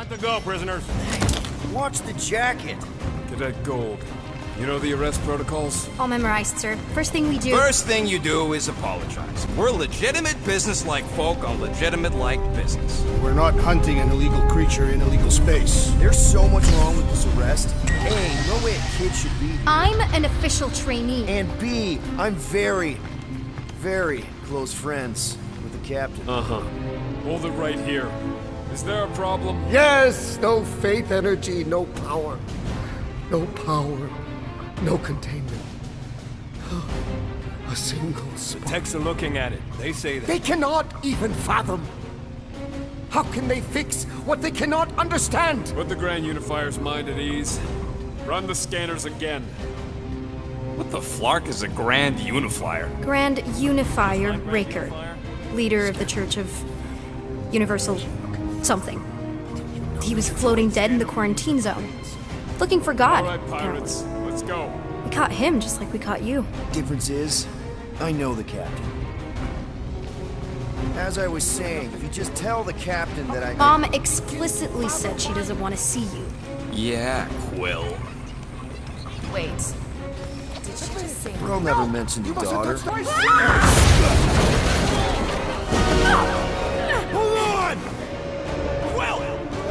to go, prisoners. Watch the jacket. Cadet Gold. You know the arrest protocols? All memorized, sir. First thing we do... First thing you do is apologize. We're legitimate business-like folk on legitimate-like business. We're not hunting an illegal creature in illegal space. There's so much wrong with this arrest. A, no way a kid should be here. I'm an official trainee. And B, I'm very, very close friends with the captain. Uh-huh. Hold it right here. Is there a problem? Yes! No faith energy, no power. No power. No containment. A single spark. Techs are looking at it. They say that. They cannot even fathom. How can they fix what they cannot understand? Put the Grand Unifier's mind at ease. Run the scanners again. What the flark is a Grand Unifier? Grand Unifier Raker. Leader of the Church of Universal something. He was floating dead in the quarantine zone. Looking for God. All right, pirates. Let's go. We caught him just like we caught you. Difference is, I know the captain. As I was saying, if you just tell the captain that I... Mom explicitly said she doesn't want to see you. Yeah, Quill. Wait. Did she just say... Bro never mentioned a daughter. Hold on! Quill!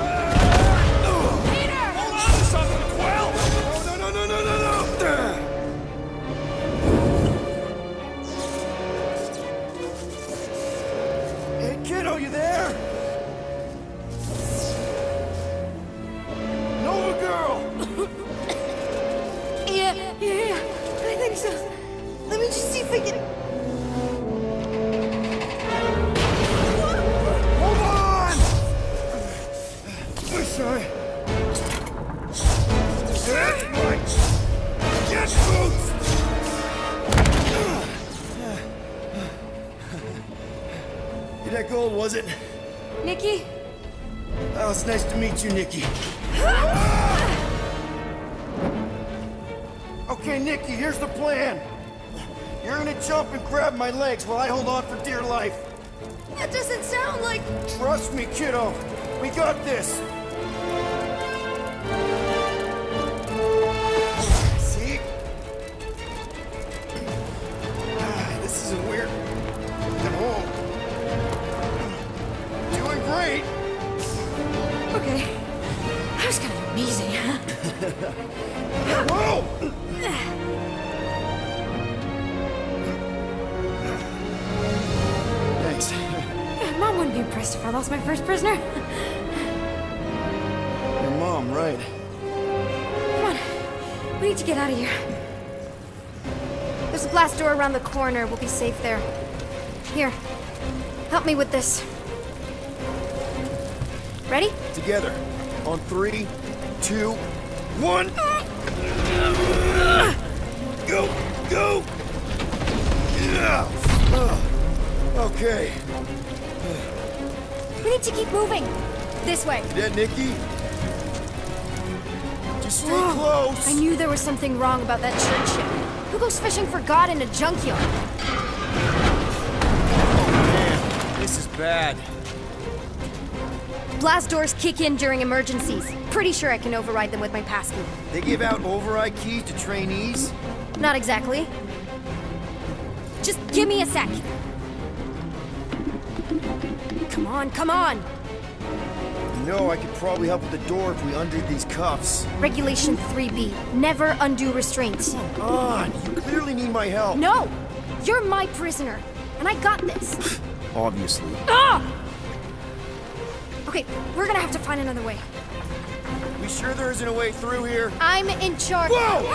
Hold on to something, Quill! No! Hey, kiddo, you there? Nova girl! Yeah, I think so. Let me just see if I can... Hold on! This side. That's right. Get boots! That Gold, was it? Nikki? Oh, it's nice to meet you, Nikki. Okay, Nikki, here's the plan. You're gonna jump and grab my legs while I hold on for dear life. That doesn't sound like... Trust me, kiddo. We got this. See? This isn't weird. At home. Doing great. Okay. That was kind of amazing, huh? Whoa! Thanks. Mom wouldn't be impressed if I lost my first prisoner. Your mom, right? Come on. We need to get out of here. There's a glass door around the corner. We'll be safe there. Here. Help me with this. Ready? Together. On 3, 2, 1. Go! Go! Yeah. Okay. We need to keep moving. This way. Yeah, Nikki? Just stay close. I knew there was something wrong about that church ship. Who goes fishing for God in a junkyard? Man, this is bad. Blast doors kick in during emergencies. Pretty sure I can override them with my passkey. They give out override keys to trainees? Not exactly. Just give me a sec. Come on, come on! You know, I could probably help with the door if we undid these cuffs. Regulation 3B. Never undo restraints. Come on, you clearly need my help. No! You're my prisoner, and I got this. Obviously. Ah! Okay, we're gonna have to find another way. We sure there isn't a way through here? I'm in charge. Whoa!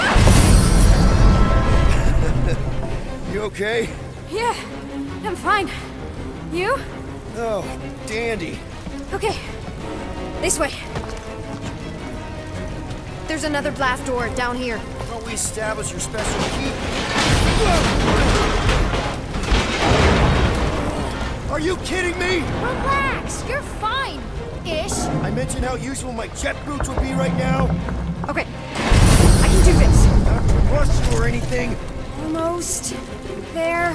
You okay? Yeah, I'm fine. You? Oh, dandy. Okay, this way. There's another blast door down here. Don't we establish your special key? Are you kidding me? Relax, you're fine. Ish. I mentioned how useful my jet boots would be right now. Okay, I can do this. Not to rush you or anything. Almost there.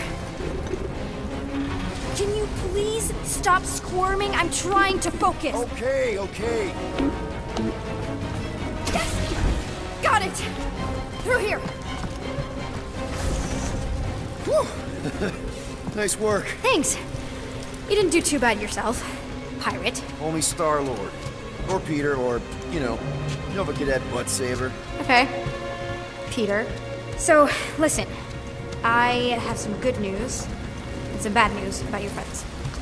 Can you please stop squirming? I'm trying to focus. Okay. it! Through here! Whew. Nice work. Thanks. You didn't do too bad yourself, pirate. Only Star-Lord. Or Peter, or, Nova Cadet Butt Saver. Okay. Peter. So, listen. I have some good news and some bad news about your friends.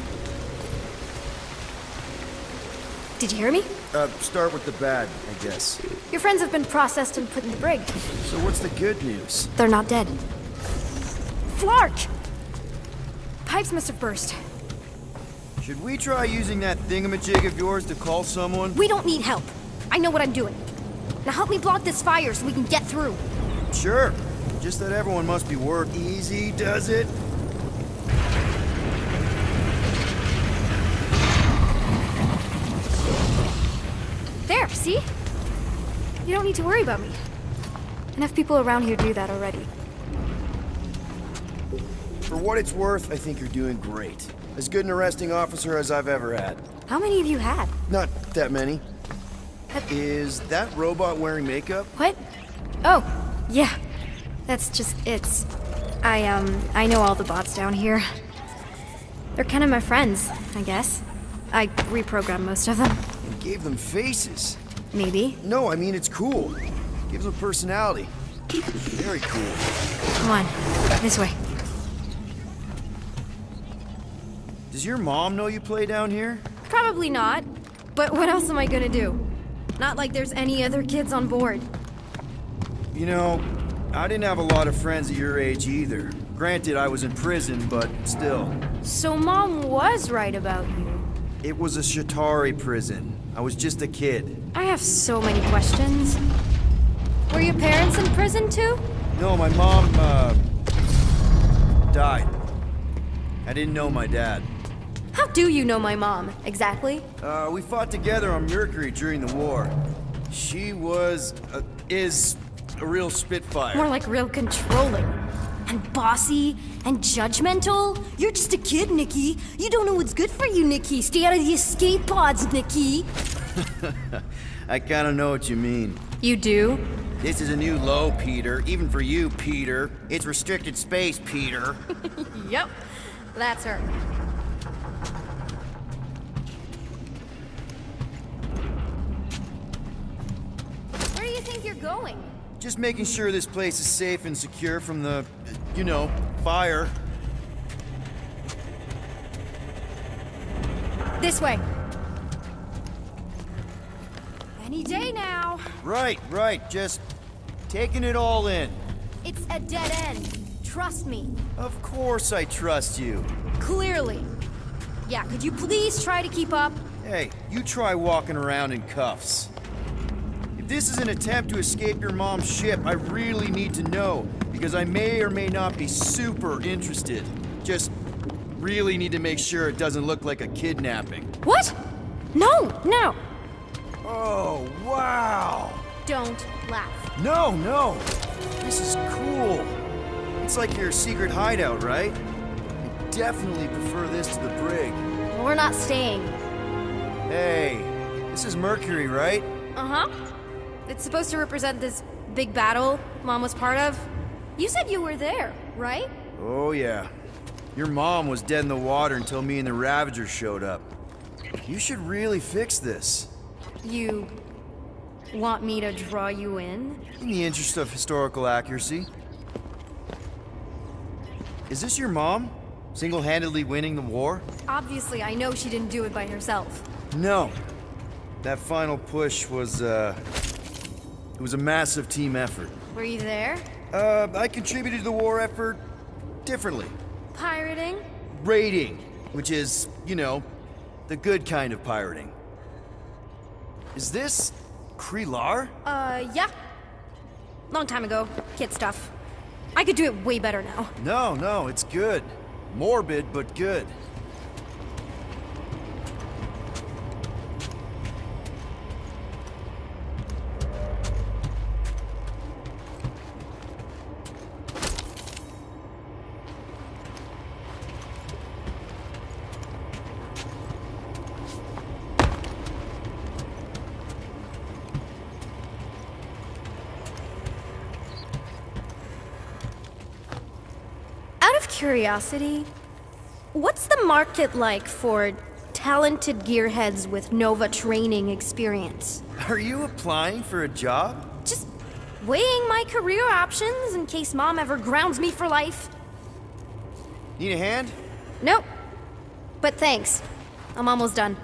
Did you hear me? Start with the bad, I guess. Your friends have been processed and put in the brig. So what's the good news? They're not dead. Flark! Pipes must have burst. Should we try using that thingamajig of yours to call someone? We don't need help. I know what I'm doing. Now help me block this fire so we can get through. Sure. Just that everyone must be worked. Easy does it. There, see? You don't need to worry about me. Enough people around here do that already. For what it's worth, I think you're doing great. As good an arresting officer as I've ever had. How many have you had? Not that many. Is that robot wearing makeup? What? Oh, yeah. That's just it's. I know all the bots down here. They're kind of my friends, I guess. I reprogrammed most of them. And gave them faces. Maybe. No, I mean it's cool. Gives them personality. Very cool. Come on, this way. Does your mom know you play down here? Probably not. But what else am I gonna do? Not like there's any other kids on board. You know, I didn't have a lot of friends at your age either. Granted, I was in prison, but still. So Mom was right about you. It was a Shatari prison. I was just a kid. I have so many questions. Were your parents in prison too? No, my mom, died. I didn't know my dad. How do you know my mom, exactly? We fought together on Mercury during the war. She is a real spitfire. More like real controlling. And bossy and judgmental. You're just a kid, Nikki. You don't know what's good for you, Nikki. Stay out of the escape pods, Nikki. I kinda know what you mean. You do? This is a new low, Peter. Even for you, Peter. It's restricted space, Peter. Yep, that's her. Where do you think you're going? Just making sure this place is safe and secure from the, fire. This way. Any day now. Right. Just taking it all in. It's a dead end. Trust me. Of course I trust you. Clearly. Yeah, could you please try to keep up? Hey, you try walking around in cuffs. If this is an attempt to escape your mom's ship, I really need to know, because I may or may not be super interested. Just really need to make sure it doesn't look like a kidnapping. What? No. Oh, wow! Don't laugh. No! This is cool. It's like your secret hideout, right? I definitely prefer this to the brig. We're not staying. Hey, this is Mercury, right? Uh-huh. It's supposed to represent this big battle Mom was part of. You said you were there, right? Oh, yeah. Your mom was dead in the water until me and the Ravagers showed up. You should really fix this. You want me to draw you in? In the interest of historical accuracy. Is this your mom? Single-handedly winning the war? Obviously, I know she didn't do it by herself. No. That final push was, it was a massive team effort. Were you there? I contributed to the war effort differently. Pirating? Raiding, which is, the good kind of pirating. Is this Krelar? Yeah. Long time ago. Kid stuff. I could do it way better now. No, it's good. Morbid, but good. curiosity, what's the market like for talented gearheads with Nova training experience? Are you applying for a job? Just weighing my career options in case Mom ever grounds me for life. Need a hand? Nope. But thanks. I'm almost done.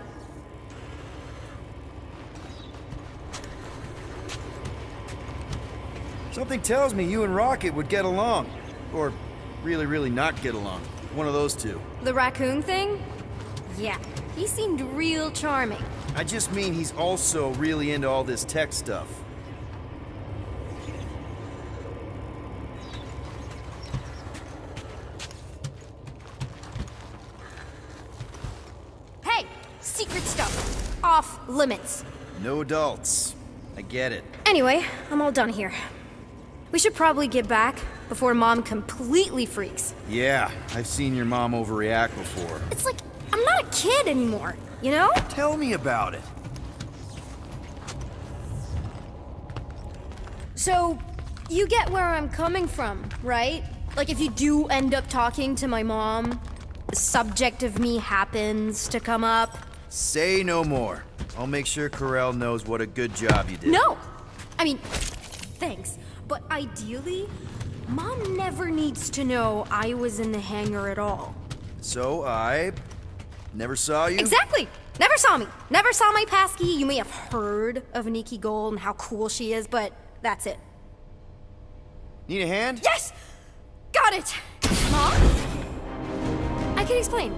Something tells me you and Rocket would get along. Or really, really not get along. One of those two. The raccoon thing? Yeah, he seemed real charming. I just mean he's also really into all this tech stuff. Hey! Secret stuff. Off limits. No adults. I get it. Anyway, I'm all done here. We should probably get back before Mom completely freaks. Yeah, I've seen your mom overreact before. It's like, I'm not a kid anymore, you know? Tell me about it. So, you get where I'm coming from, right? Like if you do end up talking to my mom, the subject of me happens to come up. Say no more. I'll make sure Corell knows what a good job you did. No! I mean, thanks. But ideally, Mom never needs to know I was in the hangar at all. So I never saw you? Exactly! Never saw me. Never saw my passkey. You may have heard of Nikki Gold and how cool she is, but that's it. Need a hand? Yes! Got it! Mom? I can explain.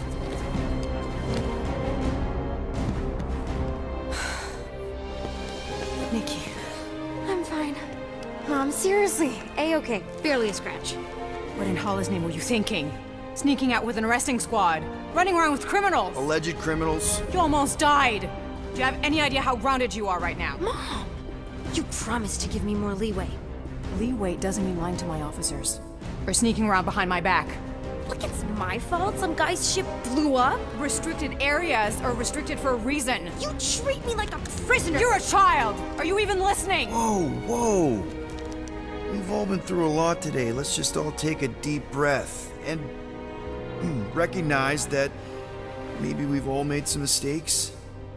Nikki. I'm fine. Mom, seriously. A-okay. Barely a scratch. What in Hollis' name were you thinking? Sneaking out with an arresting squad? Running around with criminals? Alleged criminals? You almost died! Do you have any idea how grounded you are right now? Mom! You promised to give me more leeway. Leeway doesn't mean lying to my officers. Or sneaking around behind my back. Look, it's my fault some guy's ship blew up. Restricted areas are restricted for a reason. You treat me like a prisoner. You're a child! Are you even listening? Whoa, whoa. We've all been through a lot today. Let's just all take a deep breath and recognize that maybe we've all made some mistakes.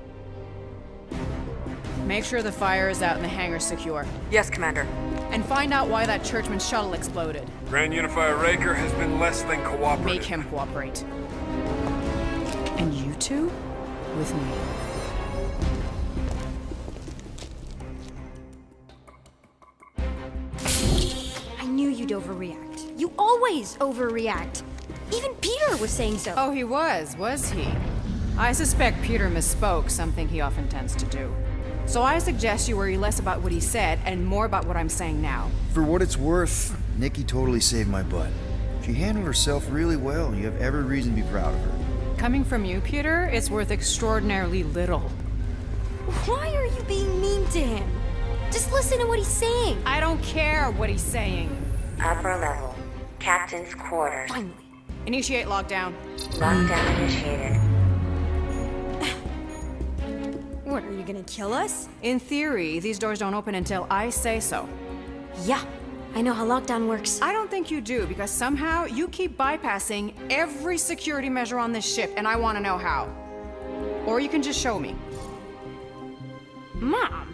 Make sure the fire is out and the hangar's secure. Yes, Commander. And find out why that churchman's shuttle exploded. Grand Unifier Raker has been less than cooperative. Make him cooperate. And you two? With me. I knew you'd overreact. You always overreact. Even Peter was saying so. Oh, he was he? I suspect Peter misspoke, something he often tends to do. So I suggest you worry less about what he said and more about what I'm saying now. For what it's worth, Nikki totally saved my butt. She handled herself really well. You have every reason to be proud of her. Coming from you, Peter, it's worth extraordinarily little. Why are you being mean to him? Just listen to what he's saying. I don't care what he's saying. Upper level. Captain's quarters. Finally. Initiate lockdown. Lockdown initiated. What, are you gonna kill us? In theory, these doors don't open until I say so. Yeah, I know how lockdown works. I don't think you do, because somehow you keep bypassing every security measure on this ship, and I want to know how. Or you can just show me. Mom!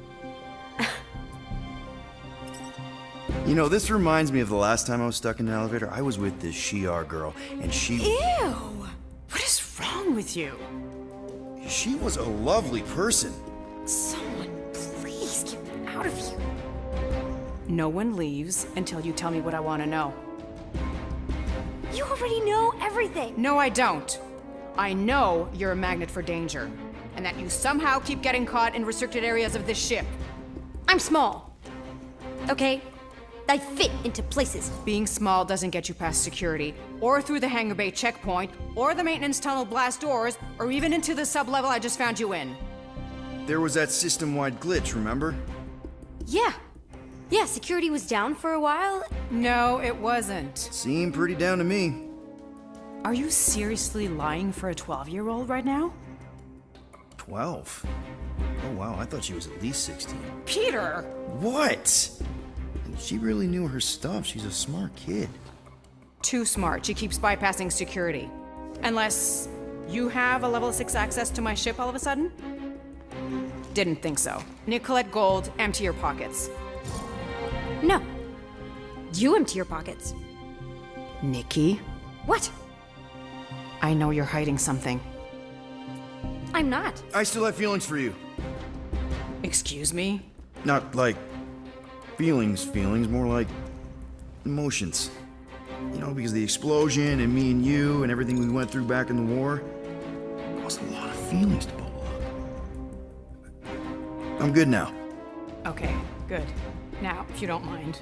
You know, this reminds me of the last time I was stuck in an elevator. I was with this Shi'ar girl, and she... Ew! What is wrong with you? She was a lovely person. Someone, please get me out of here. No one leaves until you tell me what I want to know. You already know everything. No, I don't. I know you're a magnet for danger, and that you somehow keep getting caught in restricted areas of this ship. I'm small. Okay? I fit into places. Being small doesn't get you past security, or through the hangar bay checkpoint, or the maintenance tunnel blast doors, or even into the sub-level I just found you in. There was that system-wide glitch, remember? Yeah. Yeah, security was down for a while. No, it wasn't. Seemed pretty down to me. Are you seriously lying for a 12-year-old right now? 12? Oh wow, I thought she was at least 16. Peter! What? She really knew her stuff. She's a smart kid. Too smart. She keeps bypassing security. Unless you have a level 6 access to my ship all of a sudden? Didn't think so. Nicolette Gold, empty your pockets. No. You empty your pockets. Nikki? What? I know you're hiding something. I'm not. I still have feelings for you. Excuse me? Not like feelings, more like emotions. You know, because the explosion and me and you and everything we went through back in the war caused a lot of feelings to bubble up. I'm good now. Okay, good. Now, if you don't mind.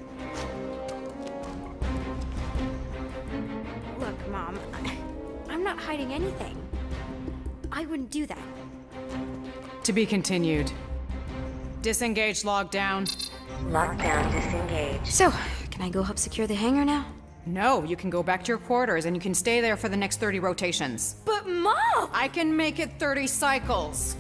Look, Mom, I'm not hiding anything. I wouldn't do that. To be continued. Disengage, log down. Lockdown disengaged. So, can I go help secure the hangar now? No, you can go back to your quarters and you can stay there for the next 30 rotations. But Mom! I can make it 30 cycles.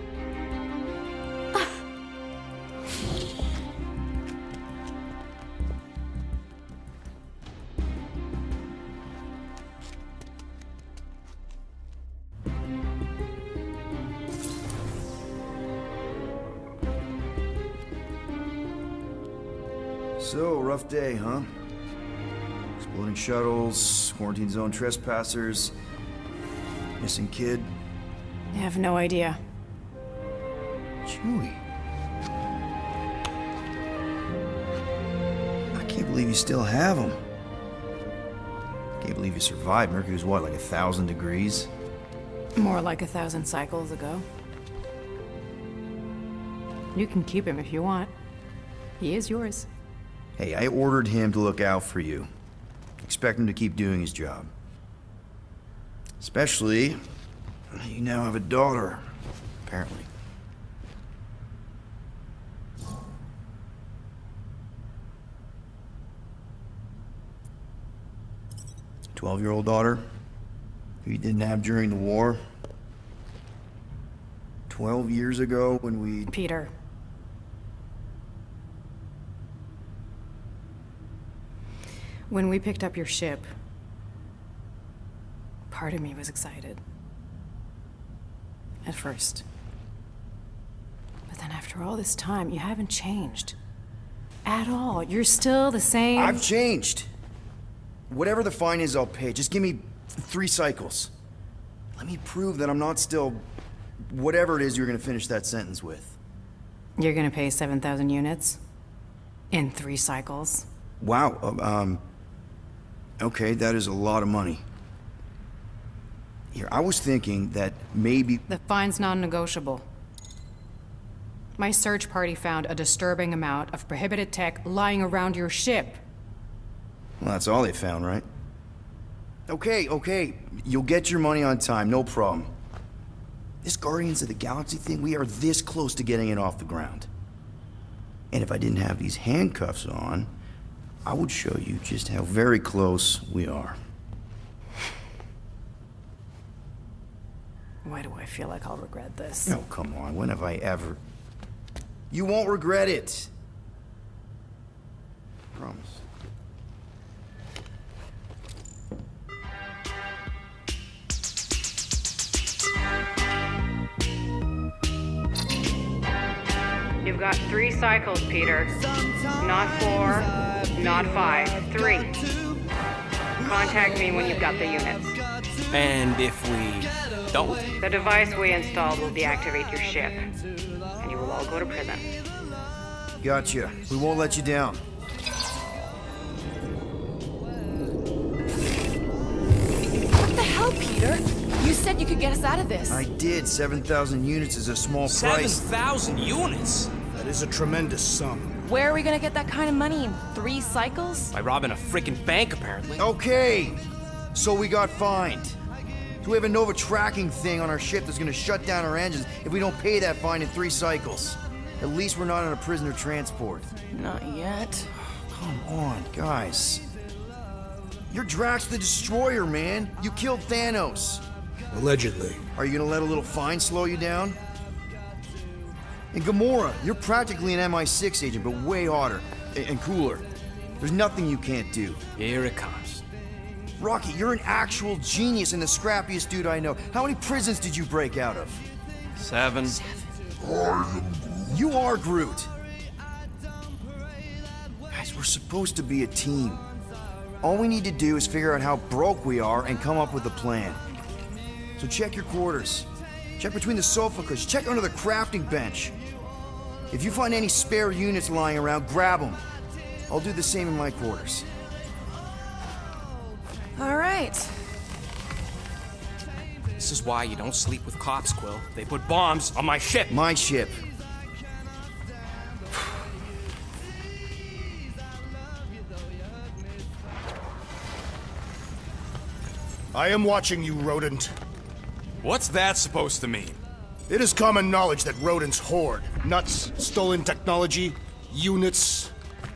So, rough day, huh? Exploding shuttles, quarantine zone trespassers, missing kid. I have no idea. Chewie. I can't believe you still have him. Can't believe you survived. Mercury was what, like 1,000 degrees? More like 1,000 cycles ago. You can keep him if you want. He is yours. Hey, I ordered him to look out for you. Expect him to keep doing his job. Especially, you now have a daughter, apparently. A 12-year-old daughter who you didn't have during the war. 12 years ago when we... Peter. When we picked up your ship, part of me was excited. At first. But then after all this time, you haven't changed. At all. You're still the same... I've changed. Whatever the fine is, I'll pay. Just give me 3 cycles. Let me prove that I'm not still... whatever it is you're gonna finish that sentence with. You're gonna pay 7,000 units? In 3 cycles? Wow, okay, that is a lot of money. Here, I was thinking that maybe... The fine's non-negotiable. My search party found a disturbing amount of prohibited tech lying around your ship. Well, that's all they found, right? Okay, you'll get your money on time, no problem. This Guardians of the Galaxy thing, we are this close to getting it off the ground. And if I didn't have these handcuffs on, I would show you just how very close we are. Why do I feel like I'll regret this? Oh, come on, when have I ever... You won't regret it. Promise. You've got 3 cycles, Peter. Not 4, not 5, 3. Contact me when you've got the units. And if we don't? The device we installed will deactivate your ship, and you will all go to prison. Gotcha. We won't let you down. What the hell, Peter? You said you could get us out of this. I did. 7,000 units is a small price. 7,000 units? That is a tremendous sum. Where are we gonna get that kind of money in 3 cycles? By robbing a freaking bank, apparently. Okay, so we got fined. So we have a Nova tracking thing on our ship that's gonna shut down our engines if we don't pay that fine in 3 cycles. At least we're not on a prisoner transport. Not yet. Come on, guys. You're Drax the Destroyer, man. You killed Thanos. Allegedly. Are you gonna let a little fine slow you down? And Gamora, you're practically an MI6 agent, but way hotter and cooler. There's nothing you can't do. Here it comes. Rocky, you're an actual genius and the scrappiest dude I know. How many prisons did you break out of? 7. You are Groot. Guys, we're supposed to be a team. All we need to do is figure out how broke we are and come up with a plan. So check your quarters. Check between the sofa cushions. Check under the crafting bench. If you find any spare units lying around, grab them. I'll do the same in my quarters. All right. This is why you don't sleep with cops, Quill. They put bombs on my ship. My ship. I am watching you, rodent. What's that supposed to mean? It is common knowledge that rodents hoard nuts, stolen technology, units.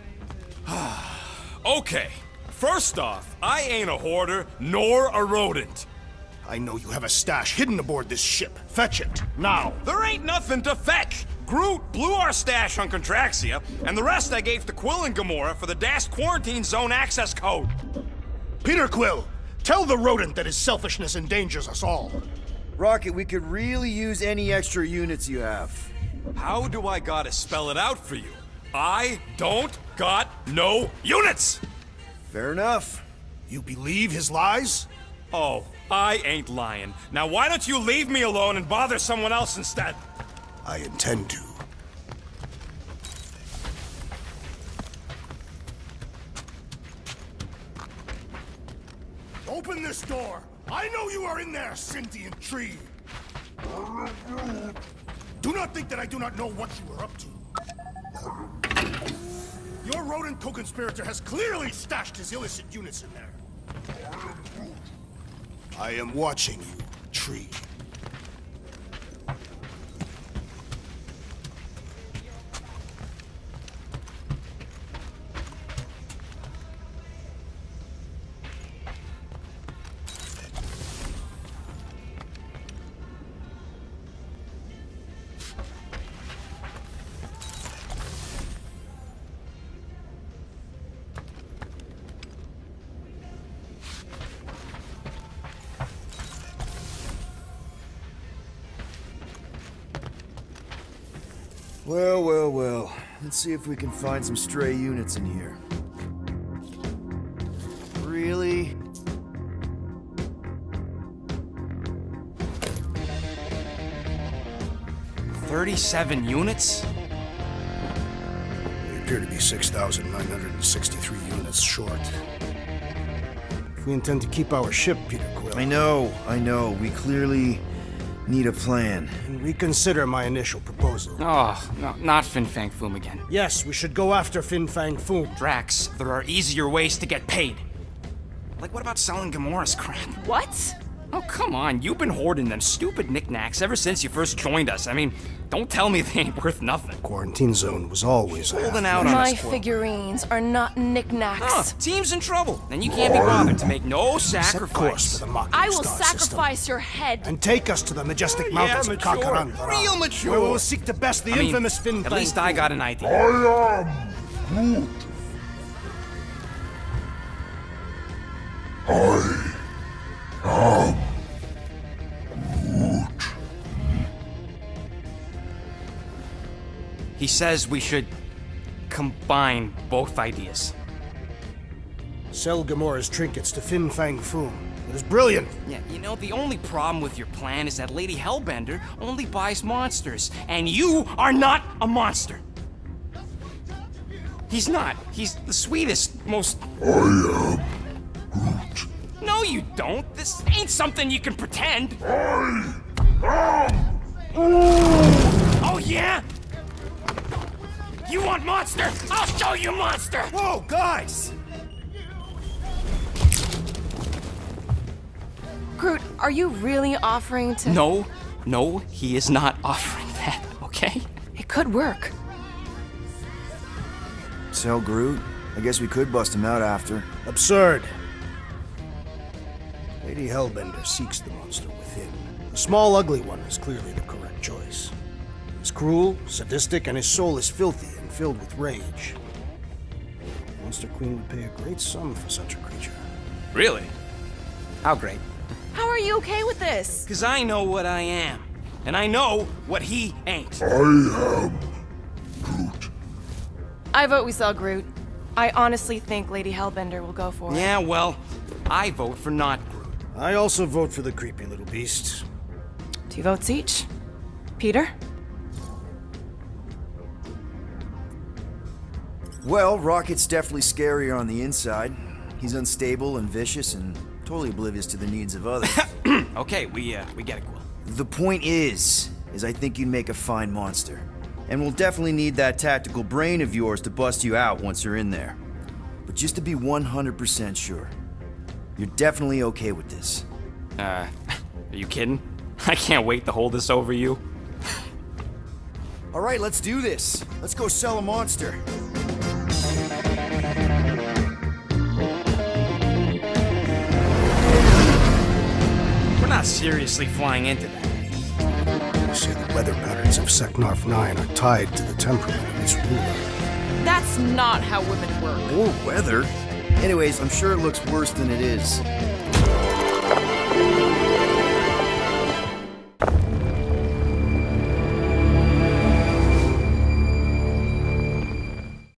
Okay. First off, I ain't a hoarder nor a rodent. I know you have a stash hidden aboard this ship. Fetch it, now. There ain't nothing to fetch. Groot blew our stash on Contraxia, and the rest I gave to Quill and Gamora for the Dash Quarantine Zone access code. Peter Quill, tell the rodent that his selfishness endangers us all. Rocket, we could really use any extra units you have. How do I gotta spell it out for you? I don't got no units! Fair enough. You believe his lies? Oh, I ain't lying. Now why don't you leave me alone and bother someone else instead? I intend to. Open this door! I know you are in there, sentient tree! Do not think that I do not know what you are up to. Your rodent co-conspirator has clearly stashed his illicit units in there. I am watching you, tree. Well, well, well. Let's see if we can find some stray units in here. Really? $37 units? We appear to be 6,963 units short. If we intend to keep our ship, Peter Quill... I know. We clearly need a plan. And reconsider my initial proposal. Oh, no, not Fin Fang Foom again. Yes, we should go after Fin Fang Foom. Drax, there are easier ways to get paid. Like, what about selling Gamora's crap? What? Oh, come on, you've been hoarding them stupid knickknacks ever since you first joined us. I mean, don't tell me they ain't worth nothing. Quarantine zone was always holding out on My us, Quill. figurines are not knickknacks. Huh, team's in trouble, and you can't be bothered to make no sacrifice. For the mocking I will star sacrifice system. your head. And take us to the majestic mountains of Kakaranda. Real mature. Where we will seek to best the infamous Fin At Fang least I Foom. got an idea. I am Groot. I am Groot. He says we should combine both ideas. Sell Gamora's trinkets to Fin Fang Foom. It is brilliant. Yeah, you know, the only problem with your plan is that Lady Hellbender only buys monsters, and you are not a monster. He's not. He's the sweetest, most... I am Groot. No, you don't. This ain't something you can pretend. I am Oh, yeah? You want monster? I'll show you monster! Whoa, guys! Groot, are you really offering to... No, he is not offering that, okay? It could work. Sell Groot? I guess we could bust him out after. Absurd. Lady Hellbender seeks the monster within. The small, ugly one is clearly the correct choice. He's cruel, sadistic, and his soul is filthy and filled with rage. The Monster Queen would pay a great sum for such a creature. Really? How great? How are you okay with this? Because I know what I am. And I know what he ain't. I am Groot. I vote we sell Groot. I honestly think Lady Hellbender will go for it. Yeah, well, I vote for not Groot. I also vote for the creepy little beast. 2 votes each. Peter? Well, Rocket's definitely scarier on the inside. He's unstable and vicious and totally oblivious to the needs of others. Okay, we get it, Quill. The point is I think you'd make a fine monster. And we'll definitely need that tactical brain of yours to bust you out once you're in there. But just to be 100% sure, you're definitely okay with this. Are you kidding? I can't wait to hold this over you. All right, let's do this. Let's go sell a monster. We're not seriously flying into that. They say the weather patterns of Seknarf 9 are tied to the temperament of its ruler. That's not how women work. Or weather. Anyways, I'm sure it looks worse than it is.